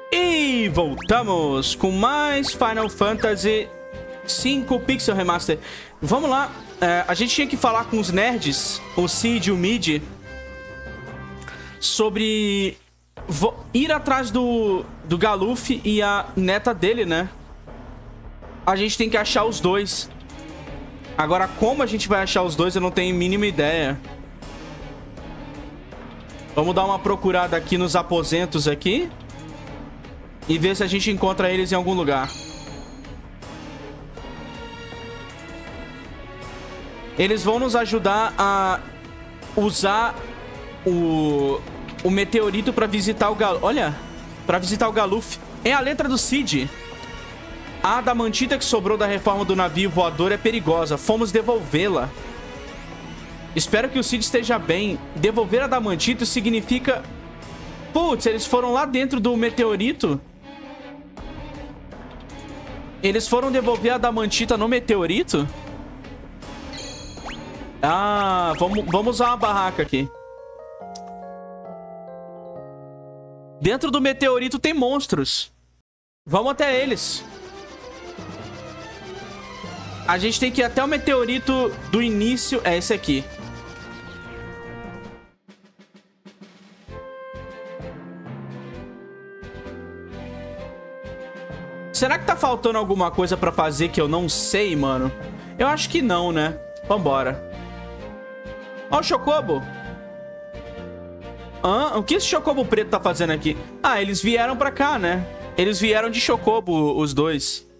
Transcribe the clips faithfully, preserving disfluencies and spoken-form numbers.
E voltamos com mais Final Fantasy cinco Pixel Remaster. Vamos lá. É, a gente tinha que falar com os nerds, o Cid e o Mid, sobre ir atrás do, do Galuf e a neta dele, né? A gente tem que achar os dois. Agora, como a gente vai achar os dois, eu não tenho a mínima ideia. Vamos dar uma procurada aqui nos aposentos aqui e ver se a gente encontra eles em algum lugar. Eles vão nos ajudar a usar o, o meteorito para visitar o Galuf. Olha, para visitar o Galuf. É a letra do Cid. A adamantita que sobrou da reforma do navio voador é perigosa. Fomos devolvê-la. Espero que o Cid esteja bem. Devolver a adamantita significa... Putz, eles foram lá dentro do meteorito. Eles foram devolver a adamantita no meteorito? Ah, vamos, vamos usar uma barraca aqui. Dentro do meteorito tem monstros. Vamos até eles. A gente tem que ir até o meteorito do início. É esse aqui. Será que tá faltando alguma coisa pra fazer que eu não sei, mano? Eu acho que não, né? Vambora. Ó o Chocobo. Ah, o que esse Chocobo preto tá fazendo aqui? Ah, eles vieram pra cá, né? Eles vieram de Chocobo, os dois.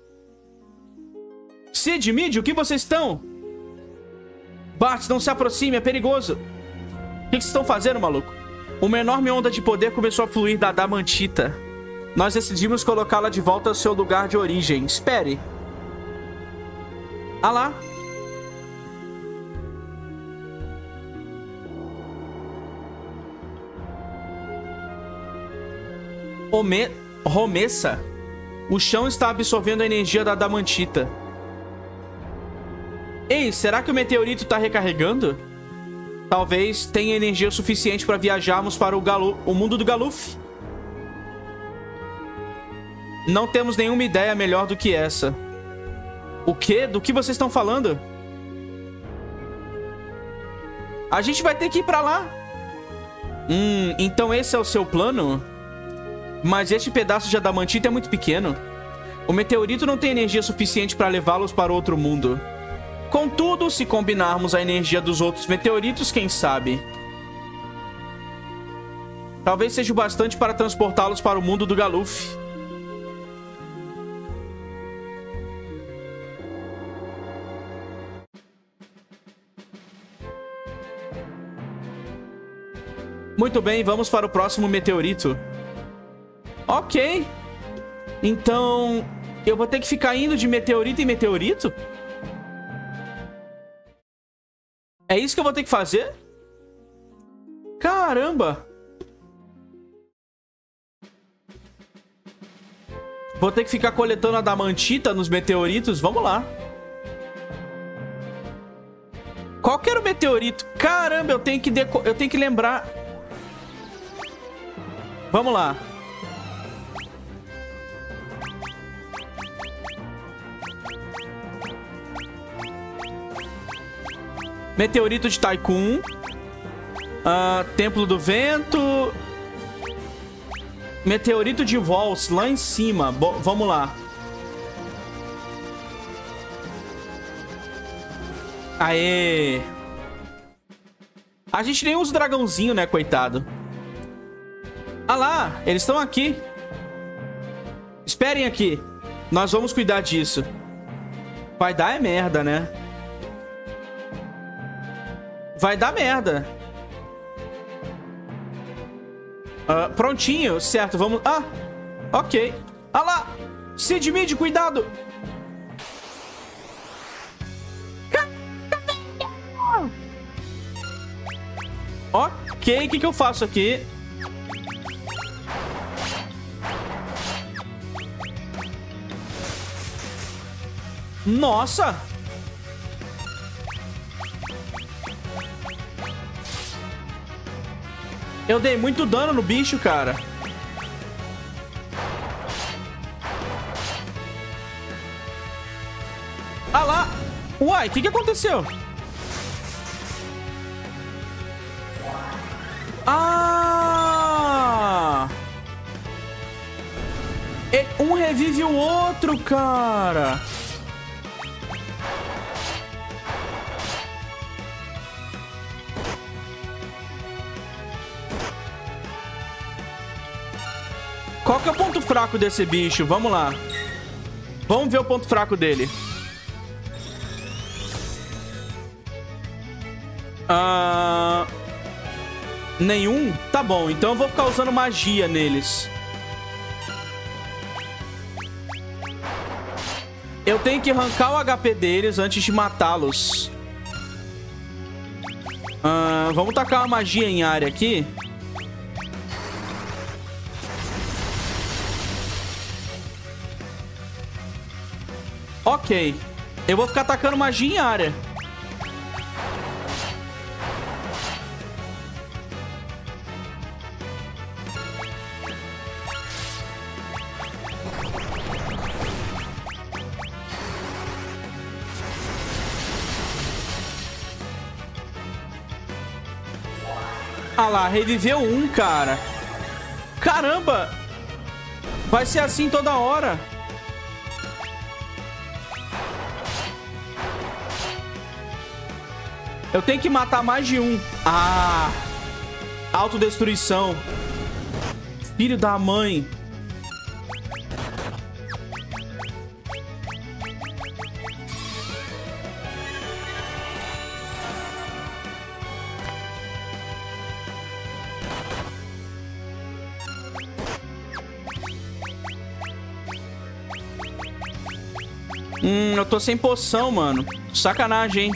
Cid, Mid, o que vocês estão? Bart, não se aproxime, é perigoso. O que vocês estão fazendo, maluco? Uma enorme onda de poder começou a fluir da Adamantita. Nós decidimos colocá-la de volta ao seu lugar de origem. Espere. Ah lá. Ome... Romessa. O chão está absorvendo a energia da Adamantita. Ei, será que o meteorito está recarregando? Talvez tenha energia suficiente para viajarmos para o, Galu... o mundo do Galuf. Não temos nenhuma ideia melhor do que essa. O quê? Do que vocês estão falando? A gente vai ter que ir pra lá. Hum, então esse é o seu plano? Mas este pedaço de adamantita é muito pequeno. O meteorito não tem energia suficiente para levá-los para outro mundo. Contudo, se combinarmos a energia dos outros meteoritos, quem sabe? Talvez seja o bastante para transportá-los para o mundo do Galuf. Muito bem, vamos para o próximo meteorito. Ok. Então, eu vou ter que ficar indo de meteorito em meteorito? É isso que eu vou ter que fazer? Caramba! Vou ter que ficar coletando a adamantita nos meteoritos? Vamos lá. Qual que era o meteorito? Caramba, eu tenho que, deco... eu tenho que lembrar... Vamos lá. Meteorito de Tycoon. Uh, Templo do Vento. Meteorito de Waltz, lá em cima. Bo vamos lá. Aê. A gente nem usa o dragãozinho, né, coitado. Ah lá, eles estão aqui. Esperem aqui. Nós vamos cuidar disso. Vai dar é merda, né? Vai dar merda. Uh, prontinho, certo, vamos... Ah, ok. Ah lá, Cid, Mid, cuidado. Ok, o que que eu faço aqui? Nossa! Eu dei muito dano no bicho, cara. Ah lá. Uai, o que que aconteceu? Ah! Um revive o outro, cara. Qual que é o ponto fraco desse bicho? Vamos lá. Vamos ver o ponto fraco dele. Ah... Nenhum? Tá bom, então eu vou ficar usando magia neles. Eu tenho que arrancar o H P deles antes de matá-los. Ah, vamos tacar uma magia em área aqui. Ok. Eu vou ficar atacando magia em área. Ah lá, reviveu um, cara. Caramba! Vai ser assim toda hora. Eu tenho que matar mais de um. Ah! Autodestruição. Filho da mãe. Hum, eu tô sem poção, mano. Sacanagem, hein?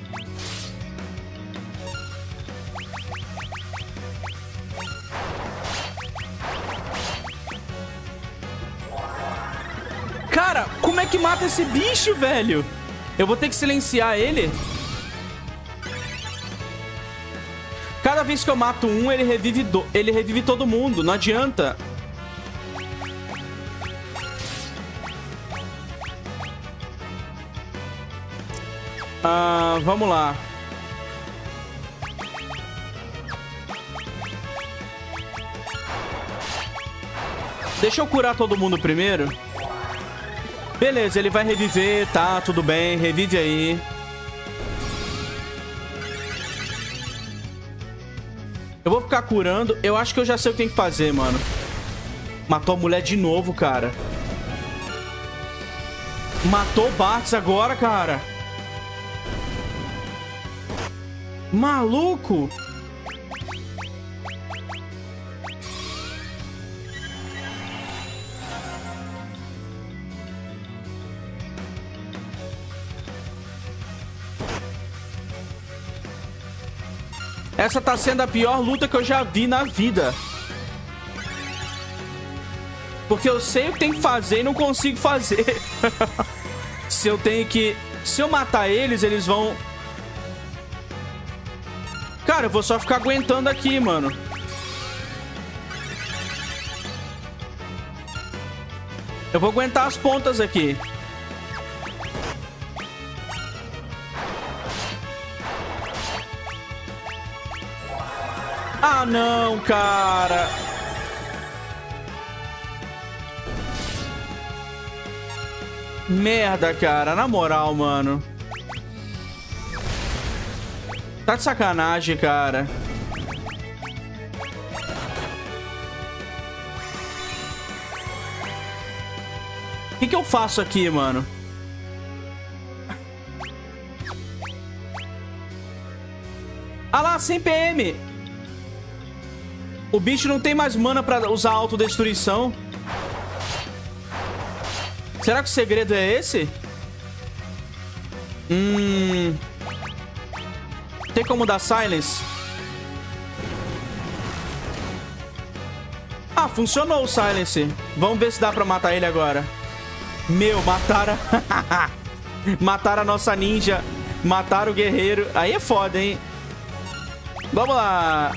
Cara, como é que mata esse bicho, velho? Eu vou ter que silenciar ele? Cada vez que eu mato um, ele revive, do... ele revive todo mundo. Não adianta. Ah, vamos lá. Deixa eu curar todo mundo primeiro. Beleza, ele vai reviver, tá, tudo bem, revive aí. Eu vou ficar curando. Eu acho que eu já sei o que tem que fazer, mano. Matou a mulher de novo, cara. Matou o Bartz agora, cara. Maluco! Essa tá sendo a pior luta que eu já vi na vida. Porque eu sei o que tem que fazer e não consigo fazer. Se eu tenho que... Se eu matar eles, eles vão... Cara, eu vou só ficar aguentando aqui, mano. Eu vou aguentar as pontas aqui. Ah, não, cara. Merda, cara. Na moral, mano. Tá de sacanagem, cara. O que que eu faço aqui, mano? Ah lá, cem P M. O bicho não tem mais mana pra usar autodestruição. Será que o segredo é esse? Hum... Tem como dar silence? Ah, funcionou o silence. Vamos ver se dá pra matar ele agora. Meu, mataram... Mataram a nossa ninja. Mataram o guerreiro. Aí é foda, hein? Vamos lá.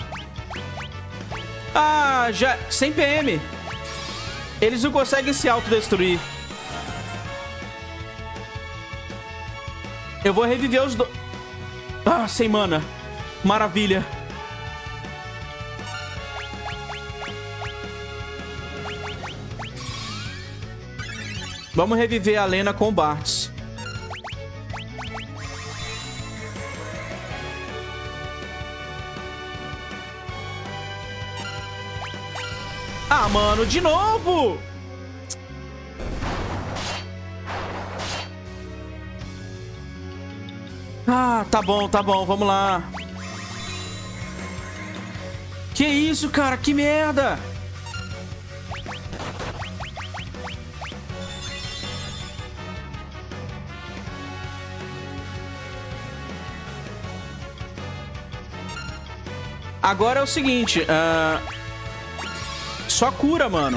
Ah, já... cem P M. Eles não conseguem se autodestruir. Eu vou reviver os dois. Ah, sem mana. Maravilha. Vamos reviver a Lena com o Bartz. Ah, mano, de novo! Ah, tá bom, tá bom, vamos lá. Que isso, cara? Que merda! Agora é o seguinte, uh... só cura, mano.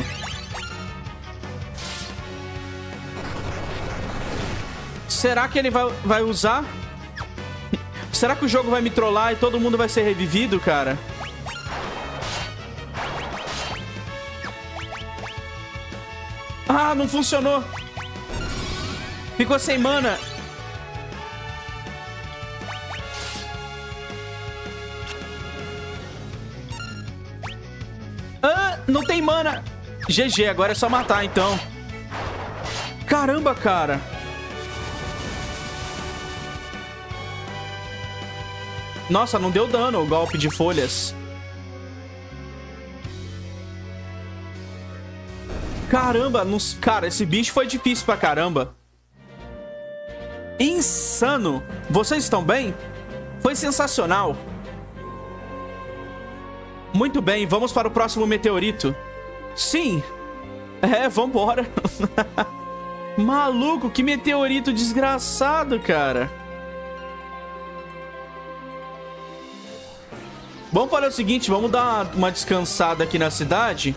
Será que ele vai, vai usar? Será que o jogo vai me trollar e todo mundo vai ser revivido, cara? Ah, não funcionou. Ficou sem mana. Ah, não tem mana. G G, agora é só matar, então. Caramba, cara. Nossa, não deu dano o golpe de folhas. Caramba, não... cara, esse bicho foi difícil pra caramba. Insano. Vocês estão bem? Foi sensacional. Muito bem, vamos para o próximo meteorito. Sim. É, vambora. Maluco, que meteorito desgraçado, cara. Vamos fazer o seguinte, vamos dar uma descansada aqui na cidade.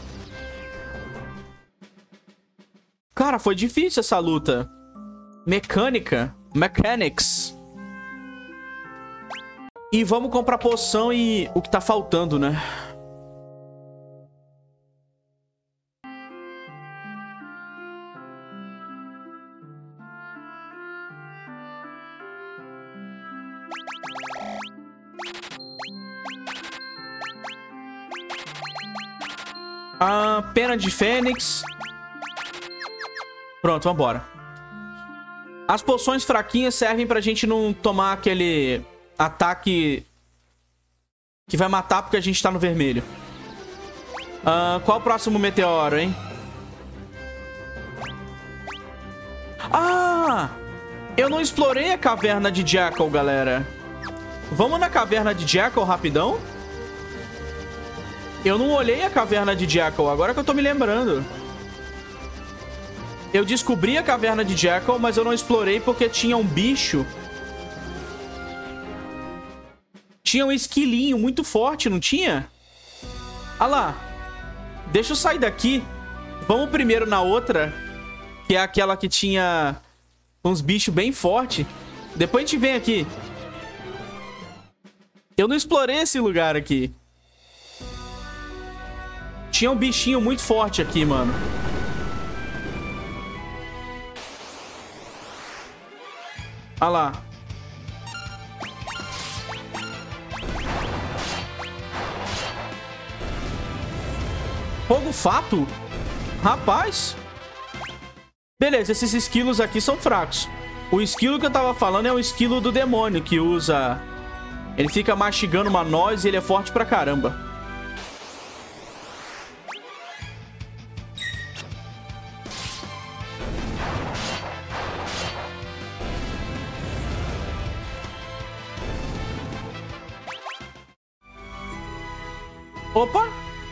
Cara, foi difícil essa luta. Mecânica. Mechanics. E vamos comprar poção e o que tá faltando, né? A pena de fênix. Pronto, vambora. As poções fraquinhas servem pra gente não tomar aquele ataque que vai matar porque a gente tá no vermelho. Uh, qual o próximo meteoro, hein? Ah! Eu não explorei a caverna de Jackal, galera. Vamos na caverna de Jackal rapidão? Eu não olhei a caverna de Jackal, agora que eu tô me lembrando. Eu descobri a caverna de Jackal, mas eu não explorei porque tinha um bicho. Tinha um esquilinho muito forte, não tinha? Ah lá. Deixa eu sair daqui. Vamos primeiro na outra, que é aquela que tinha uns bichos bem fortes. Depois a gente vem aqui. Eu não explorei esse lugar aqui. Tinha um bichinho muito forte aqui, mano. Ah lá. Fogo fato? Rapaz. Beleza, esses esquilos aqui são fracos. O esquilo que eu tava falando é o esquilo do demônio, que usa... Ele fica mastigando uma noz e ele é forte pra caramba. Opa!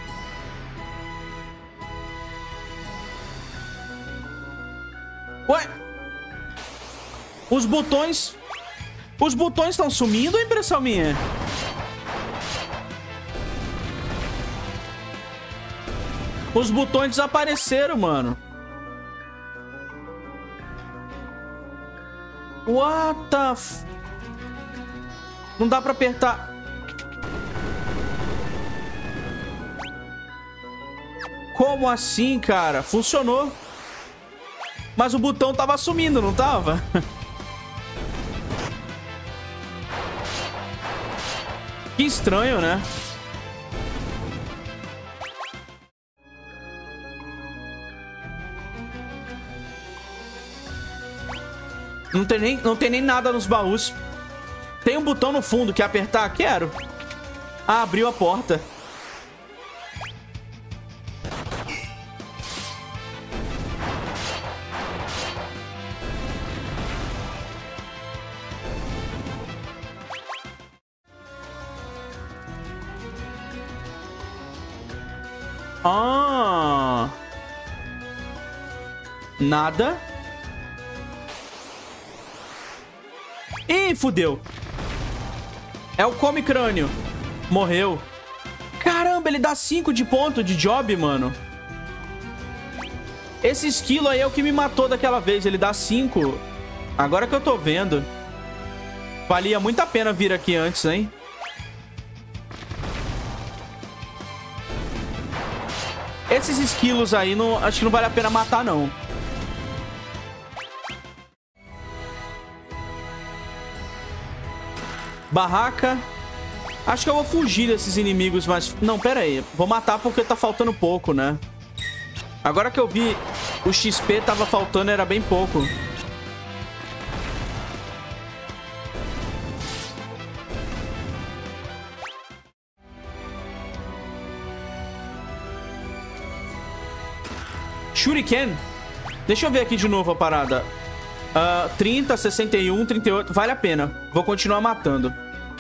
Ué? Os botões... Os botões estão sumindo ou é impressão minha? Os botões desapareceram, mano. What the f... Não dá pra apertar... Como assim, cara? Funcionou. Mas o botão tava sumindo, não tava? Que estranho, né? Não tem nem, não tem nem nada nos baús. Tem um botão no fundo. Quer apertar? Quero. Ah, abriu a porta. Ah. Nada. Ih, fudeu. É o Come Crânio. Morreu. Caramba, ele dá cinco de ponto de job, mano. Esse esquilo aí é o que me matou daquela vez. Ele dá cinco. Agora que eu tô vendo. Valia muito a pena vir aqui antes, hein? Esses esquilos aí, não, acho que não vale a pena matar, não. Barraca. Acho que eu vou fugir desses inimigos, mas... Não, pera aí. Vou matar porque tá faltando pouco, né? Agora que eu vi, o X P tava faltando, era bem pouco. Shuriken. Deixa eu ver aqui de novo a parada. Uh, trinta, sessenta e um, trinta e oito. Vale a pena. Vou continuar matando.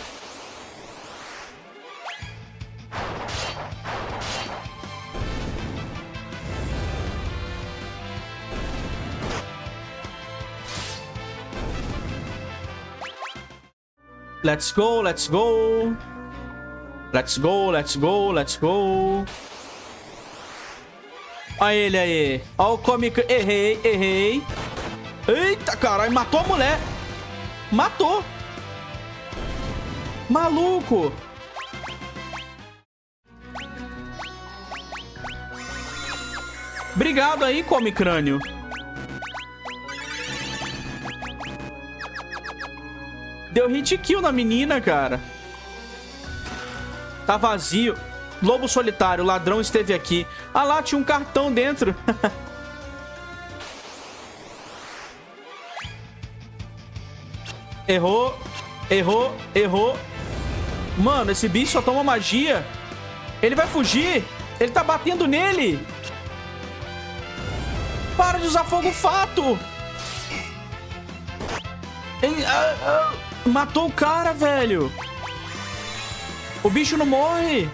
Let's go, let's go. Let's go, let's go, let's go. Olha ele aí. Olha o Comic... Errei, errei. Eita, caralho. Matou a mulher. Matou. Maluco. Obrigado aí, Come Crânio. Deu hit kill na menina, cara. Tá vazio. Lobo solitário, o ladrão esteve aqui. Ah lá, tinha um cartão dentro. Errou. Errou. Errou. Mano, esse bicho só toma magia. Ele vai fugir. Ele tá batendo nele. Para de usar fogo fato. Ele, ah, ah, matou o cara, velho. O bicho não morre.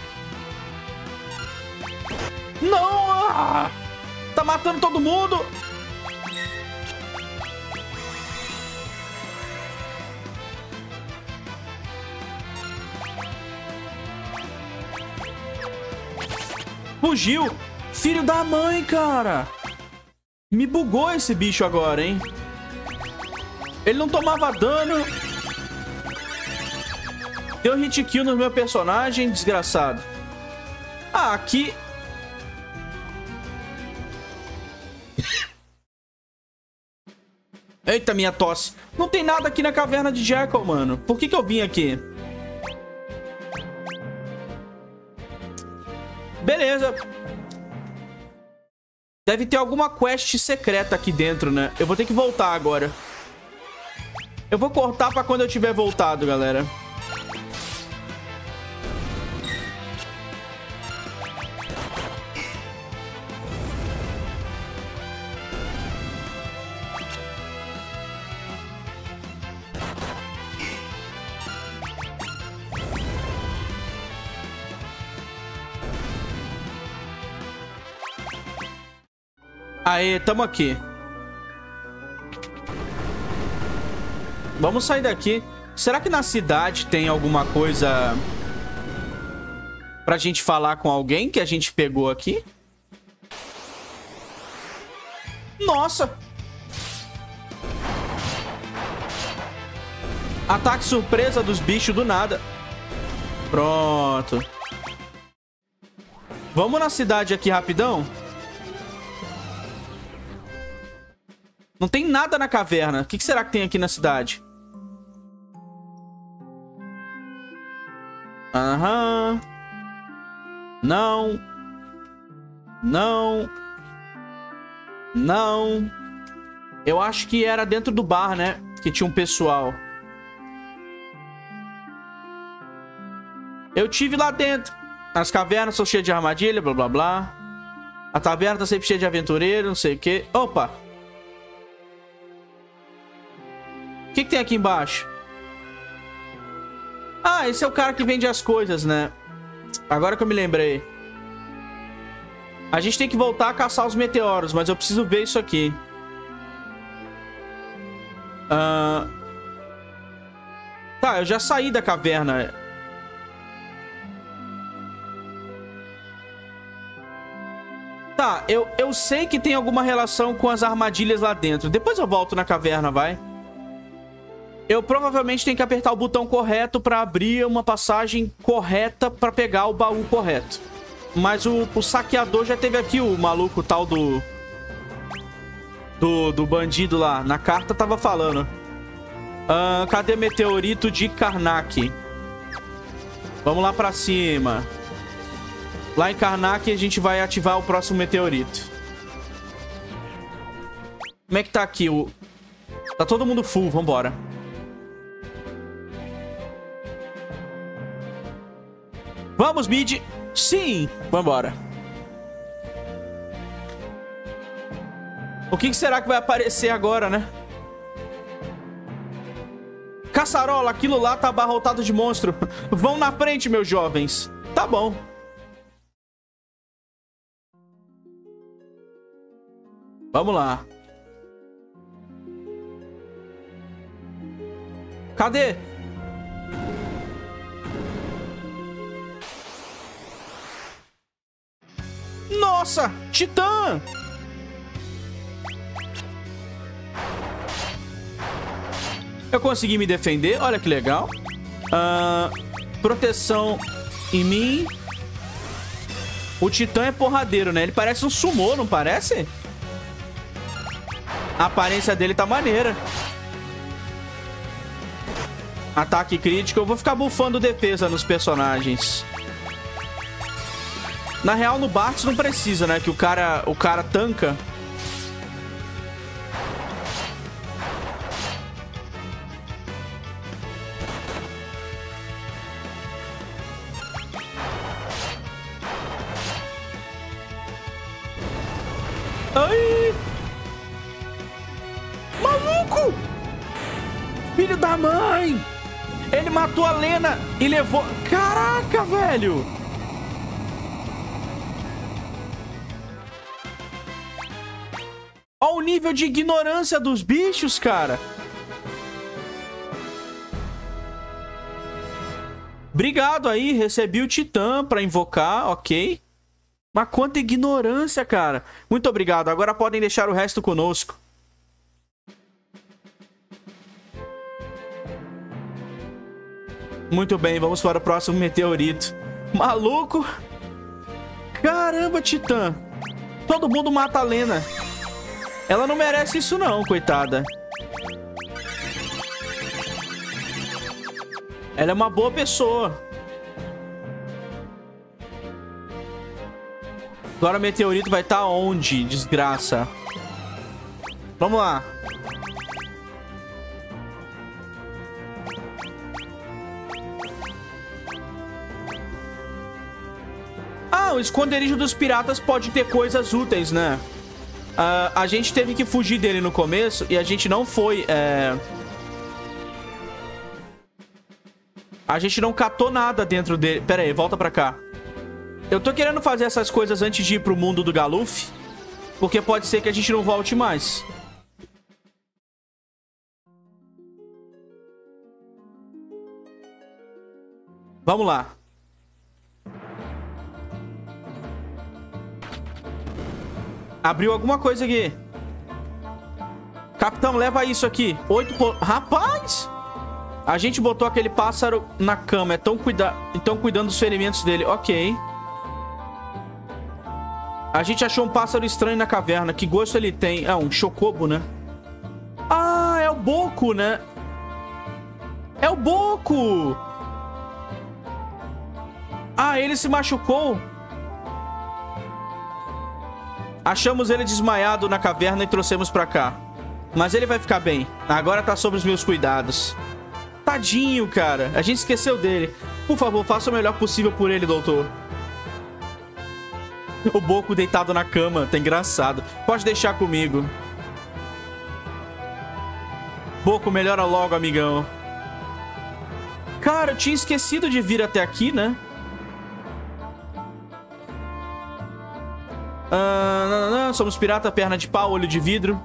Não! Ah, tá matando todo mundo! Fugiu! Filho da mãe, cara! Me bugou esse bicho agora, hein? Ele não tomava dano. Deu hit kill no meu personagem, desgraçado. Ah, aqui... Eita, minha tosse. Não tem nada aqui na caverna de Jekyll, mano. Por que que eu vim aqui? Beleza. Deve ter alguma quest secreta aqui dentro, né? Eu vou ter que voltar agora. Eu vou cortar pra quando eu tiver voltado, galera. Aê, tamo aqui. Vamos sair daqui. Será que na cidade tem alguma coisa pra gente falar com alguém que a gente pegou aqui? Nossa! Ataque surpresa dos bichos do nada. Pronto. Vamos na cidade aqui rapidão? Não tem nada na caverna. O que será que tem aqui na cidade? Aham. Não. Não. Não. Eu acho que era dentro do bar, né? Que tinha um pessoal. Eu tive lá dentro. As cavernas são cheias de armadilha, blá blá blá. A taverna tá sempre cheia de aventureiro, não sei o que. Opa! O que, que tem aqui embaixo? Ah, esse é o cara que vende as coisas, né? Agora que eu me lembrei. A gente tem que voltar a caçar os meteoros, mas eu preciso ver isso aqui. Uh... Tá, eu já saí da caverna. Tá, eu, eu sei que tem alguma relação com as armadilhas lá dentro. Depois eu volto na caverna, vai. Eu provavelmente tenho que apertar o botão correto pra abrir uma passagem correta pra pegar o baú correto. Mas o, o saqueador já teve aqui, o maluco tal do... Do, do bandido lá. Na carta tava falando. Uh, cadê meteorito de Karnak? Vamos lá pra cima. Lá em Karnak a gente vai ativar o próximo meteorito. Como é que tá aqui? O... Tá todo mundo full, vambora. Vamos, mid. Sim, vambora. O que será que vai aparecer agora, né? Caçarola, aquilo lá tá abarrotado de monstro. Vão na frente, meus jovens. Tá bom. Vamos lá. Cadê? Nossa! Titã! Eu consegui me defender. Olha que legal. Uh, proteção em mim. O Titã é porradeiro, né? Ele parece um sumô, não parece? A aparência dele tá maneira. Ataque crítico. Eu vou ficar bufando defesa nos personagens. Na real, no Bartz não precisa, né? Que o cara, o cara tanca. Ai! Maluco! Filho da mãe! Ele matou a Lena e levou... Caraca, velho! Olha o nível de ignorância dos bichos, cara. Obrigado aí, recebi o Titã pra invocar, ok. Mas quanta ignorância, cara. Muito obrigado, agora podem deixar o resto conosco. Muito bem, vamos para o próximo meteorito. Maluco. Caramba, Titã. Todo mundo mata a Lena. Ela não merece isso não, coitada. Ela é uma boa pessoa. Agora o meteorito vai estar onde? Desgraça. Vamos lá. Ah, o esconderijo dos piratas pode ter coisas úteis, né? Uh, a gente teve que fugir dele no começo e a gente não foi... É... A gente não catou nada dentro dele. Pera aí, volta pra cá. Eu tô querendo fazer essas coisas antes de ir pro mundo do Galuf, porque pode ser que a gente não volte mais. Vamos lá. Abriu alguma coisa aqui. Capitão, leva isso aqui. Oito... Po... Rapaz! A gente botou aquele pássaro na cama. É tão cuida... Então cuidando dos ferimentos dele. Ok. A gente achou um pássaro estranho na caverna. Que gosto ele tem? É um chocobo, né? Ah, é o boco, né? É o boco! Ah, ele se machucou. Achamos ele desmaiado na caverna e trouxemos pra cá. Mas ele vai ficar bem. Agora tá sob os meus cuidados. Tadinho, cara. A gente esqueceu dele. Por favor, faça o melhor possível por ele, doutor. O Boco deitado na cama. Tá engraçado. Pode deixar comigo. Boco, melhora logo, amigão. Cara, eu tinha esquecido de vir até aqui, né? Ah, não, não, não. Somos pirata, perna de pau, olho de vidro.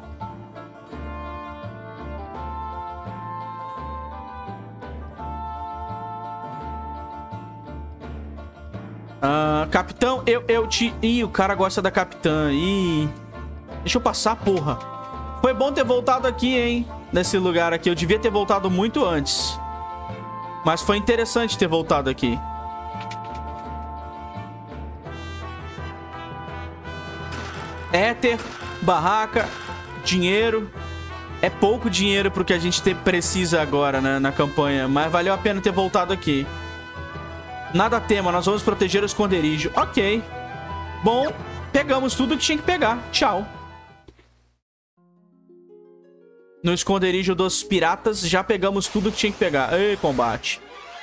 Ah, capitão, eu, eu te... Ih, o cara gosta da capitã. Ih. Deixa eu passar, porra. Foi bom ter voltado aqui, hein? Nesse lugar aqui. Eu devia ter voltado muito antes. Mas foi interessante ter voltado aqui. Éter, barraca, dinheiro. É pouco dinheiro pro que a gente ter, precisa agora, né, na campanha. Mas valeu a pena ter voltado aqui. Nada tema, nós vamos proteger o esconderijo. Ok. Bom, pegamos tudo que tinha que pegar. Tchau. No esconderijo dos piratas, já pegamos tudo que tinha que pegar. Ei, combate.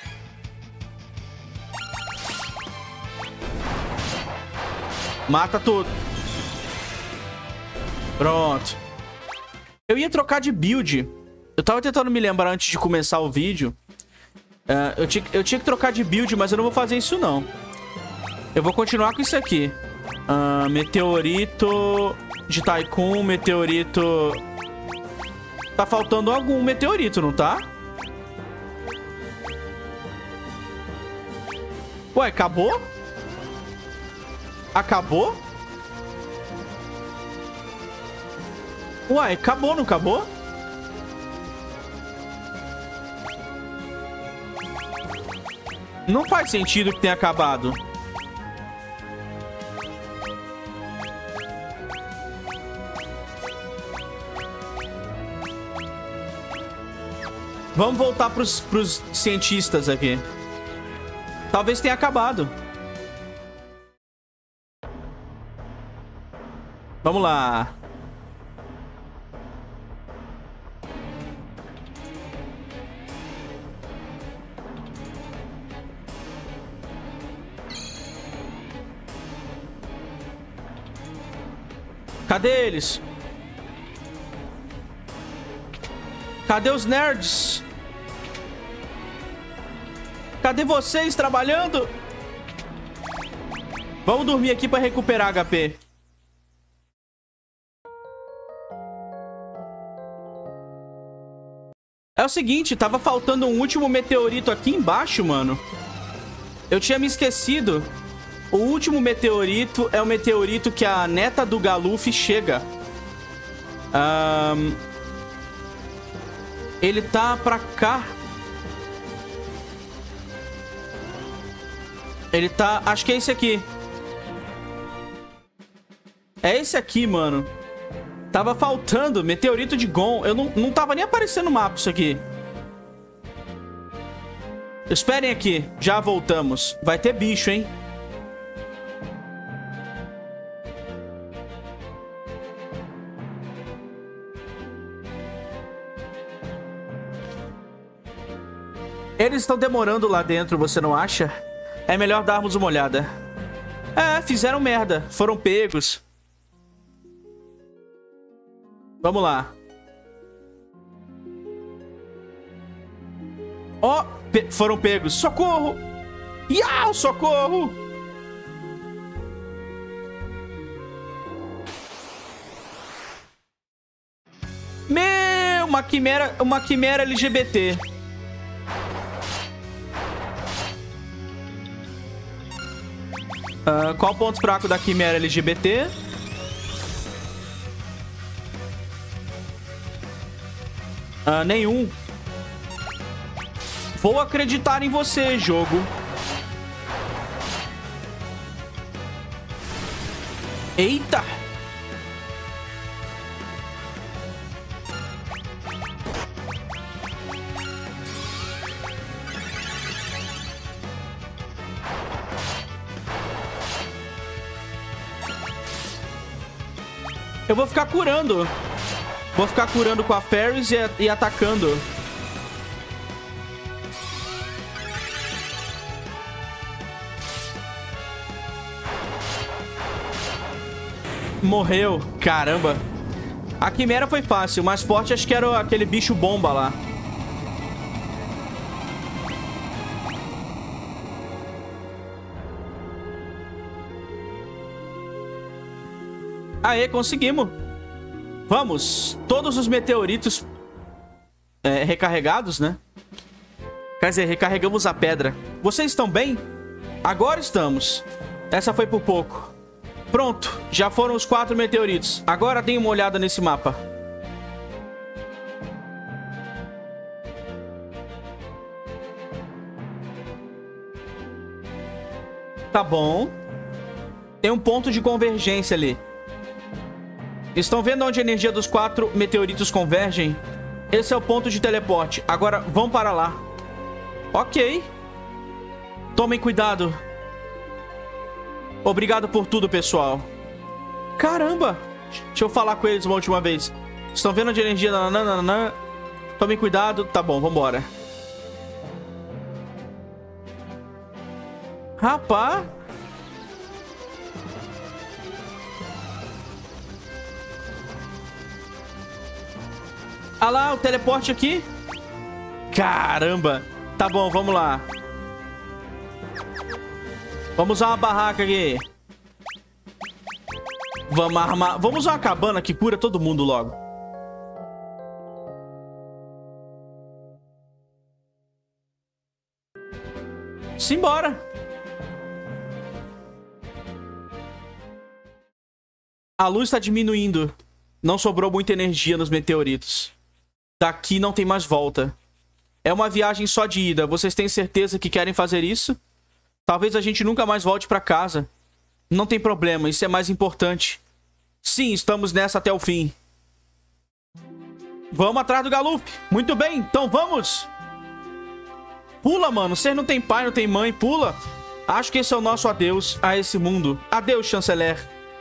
Mata tudo. Pronto. Eu ia trocar de build. Eu tava tentando me lembrar antes de começar o vídeo. Uh, eu, tinha, eu tinha que trocar de build, mas eu não vou fazer isso, não. Eu vou continuar com isso aqui. Uh, meteorito de Tycoon, meteorito... Tá faltando algum meteorito, não tá? Ué, acabou? Acabou? Ué, acabou, não acabou? Não faz sentido que tenha acabado. Vamos voltar pros, pros cientistas aqui. Talvez tenha acabado. Vamos lá. Cadê eles? Cadê os nerds? Cadê vocês trabalhando? Vamos dormir aqui para recuperar H P. É o seguinte, tava faltando um último meteorito aqui embaixo, mano. Eu tinha me esquecido. O último meteorito é o meteorito que a neta do Galuf chega. Um, ele tá pra cá. Ele tá... Acho que é esse aqui. É esse aqui, mano. Tava faltando meteorito de Gon. Eu não, não tava nem aparecendo no mapa isso aqui. Esperem aqui. Já voltamos. Vai ter bicho, hein? Eles estão demorando lá dentro, você não acha? É melhor darmos uma olhada. É, fizeram merda. Foram pegos. Vamos lá. Ó, oh, pe foram pegos. Socorro! Iau, socorro! Meu, uma quimera, uma quimera L G B T. Uh, qual o ponto fraco da quimera L G B T? Uh, nenhum. Vou acreditar em você, jogo. Eita! Eu vou ficar curando. Vou ficar curando com a Ferris e, e atacando. Morreu. Caramba. A Quimera foi fácil. O mais forte acho que era aquele bicho bomba lá. Aê, conseguimos. Vamos. Todos os meteoritos é, recarregados, né? Quer dizer, recarregamos a pedra. Vocês estão bem? Agora estamos. Essa foi por pouco. Pronto. Já foram os quatro meteoritos. Agora deem uma olhada nesse mapa. Tá bom. Tem um ponto de convergência ali. Estão vendo onde a energia dos quatro meteoritos convergem? Esse é o ponto de teleporte. Agora, vão para lá. Ok. Tomem cuidado. Obrigado por tudo, pessoal. Caramba. Deixa eu falar com eles uma última vez. Estão vendo onde a energia... Nananana. Tomem cuidado. Tá bom, vambora. Rapaz... Ah lá, o teleporte aqui. Caramba. Tá bom, vamos lá. Vamos usar uma barraca aqui. Vamos armar... Vamos usar uma cabana que cura todo mundo logo. Simbora. A luz está diminuindo. Não sobrou muita energia nos meteoritos. Daqui não tem mais volta. É uma viagem só de ida. Vocês têm certeza que querem fazer isso? Talvez a gente nunca mais volte pra casa. Não tem problema, isso é mais importante. Sim, estamos nessa até o fim. Vamos atrás do Galuf. Muito bem, então vamos. Pula, mano. Você não tem pai, não tem mãe. Pula. Acho que esse é o nosso adeus a esse mundo. Adeus, chanceler.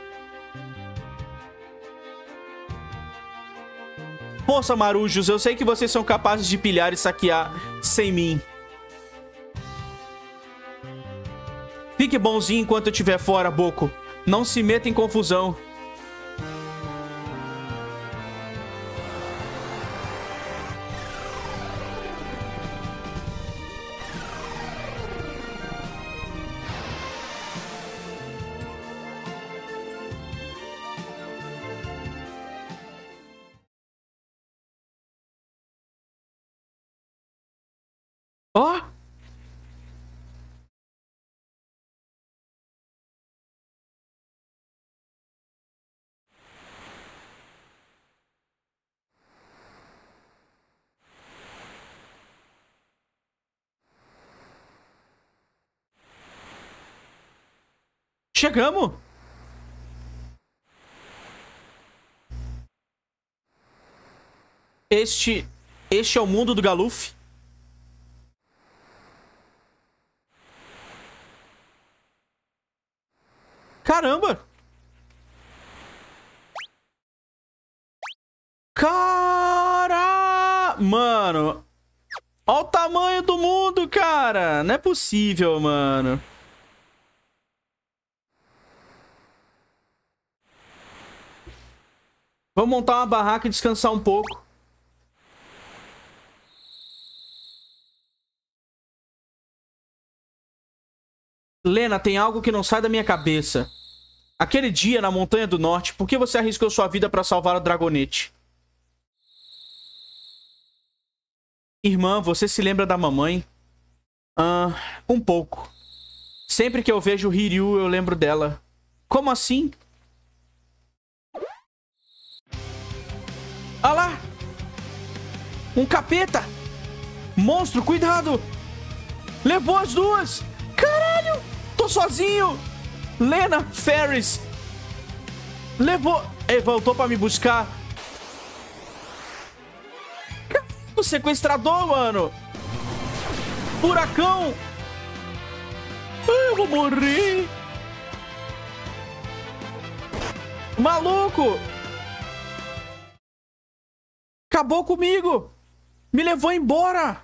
Força, marujos, eu sei que vocês são capazes de pilhar e saquear sem mim. Fique bonzinho enquanto eu estiver fora, Boco. Não se meta em confusão. Ó! Oh. Chegamos! Este... Este é o mundo do Galuf? Caramba! Cara! Mano! Olha o tamanho do mundo, cara! Não é possível, mano. Vamos montar uma barraca e descansar um pouco. Lena, tem algo que não sai da minha cabeça. Aquele dia na Montanha do Norte, por que você arriscou sua vida para salvar o Dragonete? Irmã, você se lembra da mamãe? Ah, um pouco. Sempre que eu vejo o Hiryu, eu lembro dela. Como assim? Ah lá! Um capeta! Monstro, cuidado! Levou as duas! Caralho! Tô sozinho! Lena, Ferris! Levou... Ele voltou pra me buscar. O sequestrador, mano! Furacão! Eu vou morrer! Maluco! Acabou comigo. Me levou embora.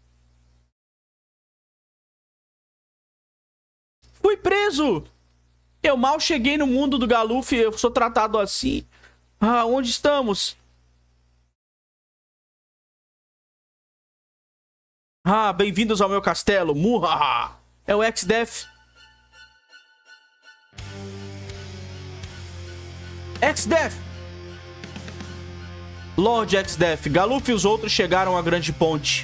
Fui preso. Eu mal cheguei no mundo do Galuf e eu sou tratado assim. Ah, onde estamos? Ah, bem-vindos ao meu castelo. Muhaha. É o Exdeath. Exdeath. Lord Exdeath. Galuf e os outros chegaram à grande ponte.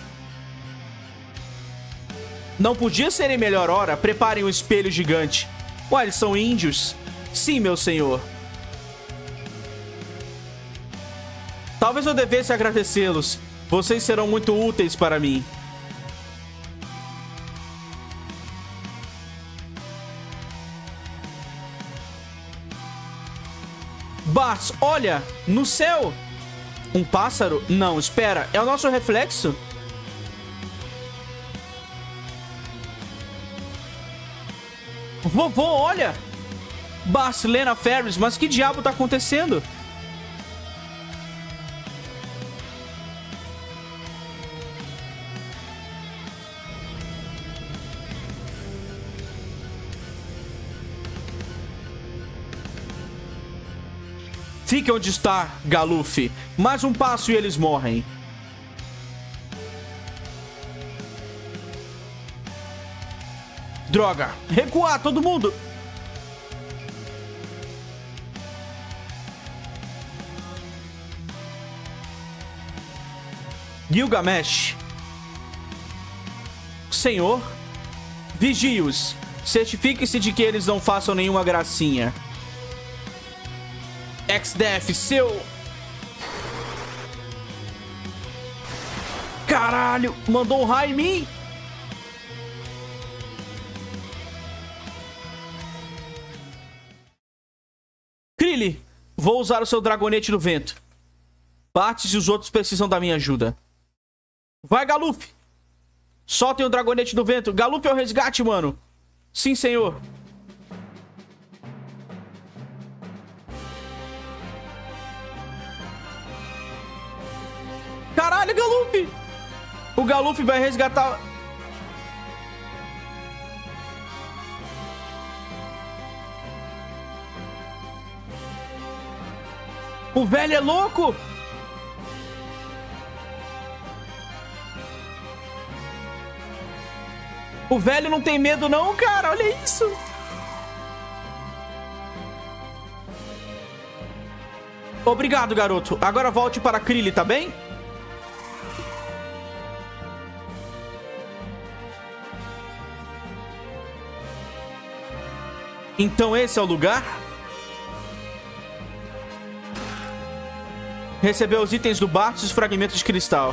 Não podia ser em melhor hora? Preparem um espelho gigante. Ué, eles são índios? Sim, meu senhor. Talvez eu devesse agradecê-los. Vocês serão muito úteis para mim. Bart, olha! No céu! Um pássaro? Não, espera. É o nosso reflexo? Vovô, olha! Bart, Lena, Ferris, mas que diabo tá acontecendo? Fique onde está, Galuf. Mais um passo e eles morrem. Droga. Recuar, todo mundo. Gilgamesh. Senhor. Vigie-os. Certifique-se de que eles não façam nenhuma gracinha. Exdeath, seu... Caralho, mandou um raio em mim? Krillin, vou usar o seu dragonete do vento. Bart e os outros precisam da minha ajuda. Vai, Galuf. Soltem o dragonete do vento. Galuf é o resgate, mano. Sim, senhor. Caralho, Galuf! O Galuf vai resgatar... O velho é louco! O velho não tem medo não, cara. Olha isso. Obrigado, garoto. Agora volte para Krillin, tá bem? Então esse é o lugar? Recebeu os itens do Bart e os fragmentos de cristal.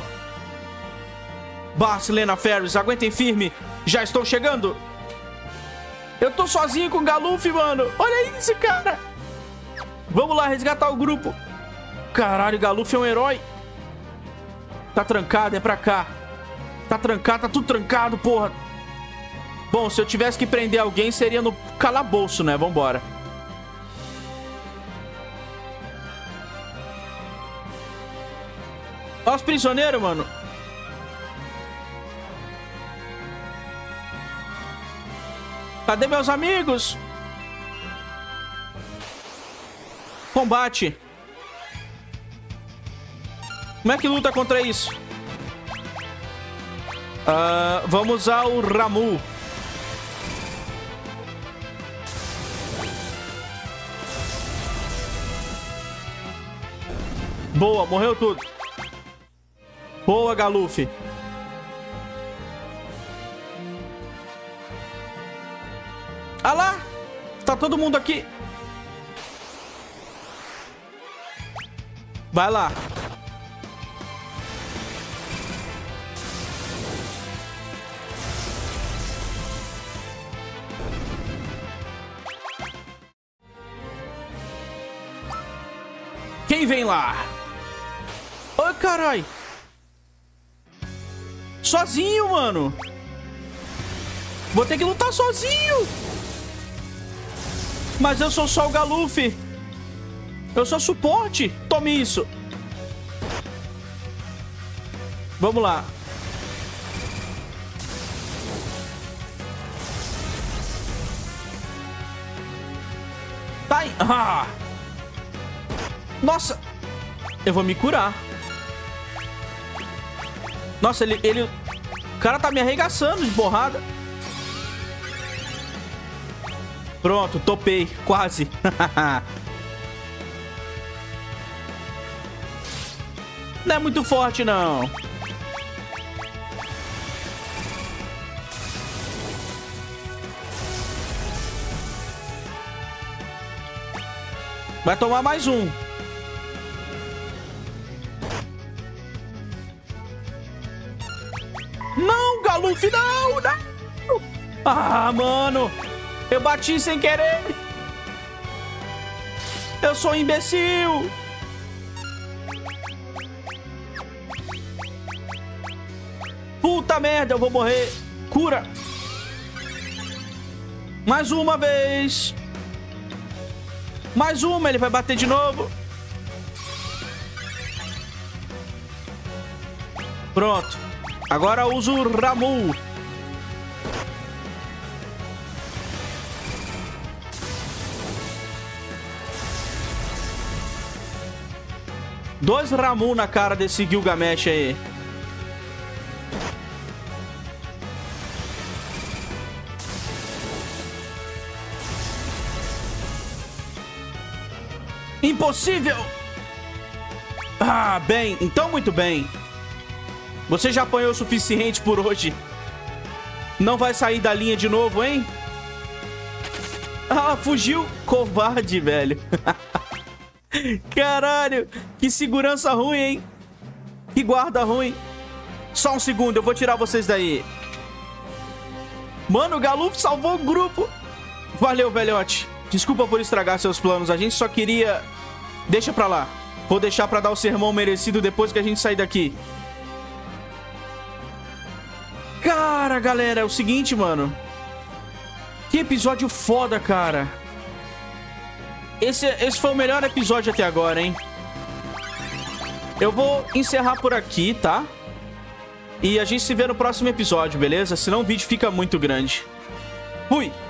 Bart, Lena, Ferris, aguentem firme. Já estou chegando. Eu tô sozinho com o Galuf, mano. Olha isso, cara. Vamos lá resgatar o grupo. Caralho, o Galuf é um herói. Tá trancado, é pra cá. Tá trancado, tá tudo trancado, porra. Bom, se eu tivesse que prender alguém, seria no calabouço, né? Vambora. Olha os prisioneiros, mano. Cadê meus amigos? Combate. Como é que luta contra isso? Uh, vamos usar o Ramu. Boa, morreu tudo. Boa, Galuf. Ah lá! Tá todo mundo aqui. Vai lá. Quem vem lá? Ai, carai. Sozinho, mano. Vou ter que lutar sozinho. Mas eu sou só o Galuf. Eu sou suporte. Tome isso. Vamos lá. Tá aí. Ah! Nossa! Eu vou me curar. Nossa, ele, ele... O cara tá me arregaçando de borrada. Pronto, topei. Quase. Não é muito forte, não. Vai tomar mais um. Não, Galuf, não, não. Ah, mano. Eu bati sem querer. Eu sou um imbecil. Puta merda, eu vou morrer. Cura. Mais uma vez. Mais uma, ele vai bater de novo. Pronto. Agora uso o Ramu. Dois Ramu na cara desse Gilgamesh aí. Impossível! Ah, bem. Então, muito bem. Você já apanhou o suficiente por hoje. Não vai sair da linha de novo, hein? Ah, fugiu. Covarde, velho. Caralho. Que segurança ruim, hein? Que guarda ruim. Só um segundo, eu vou tirar vocês daí. Mano, o Galuf salvou o grupo. Valeu, velhote. Desculpa por estragar seus planos. A gente só queria... Deixa pra lá. Vou deixar pra dar o sermão merecido depois que a gente sair daqui. Cara, galera, é o seguinte, mano. Que episódio foda, cara. Esse, esse foi o melhor episódio até agora, hein? Eu vou encerrar por aqui, tá? E a gente se vê no próximo episódio, beleza? Senão o vídeo fica muito grande. Fui!